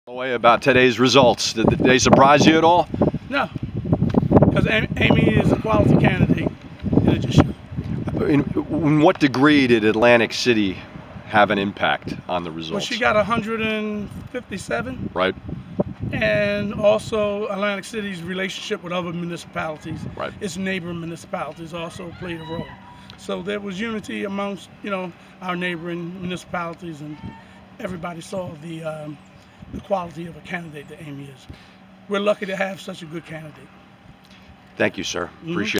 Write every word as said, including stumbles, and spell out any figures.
Callaway, about today's results. Did they surprise you at all? No, because Amy is a quality candidate, and it just showed. In, in what degree did Atlantic City have an impact on the results? Well, she got one hundred fifty-seven. Right. And also Atlantic City's relationship with other municipalities, right. its neighboring municipalities also played a role. So there was unity amongst, you know, our neighboring municipalities, and everybody saw the, um, the quality of a candidate that Amy is. We're lucky to have such a good candidate. Thank you, sir. Mm-hmm. Appreciate it.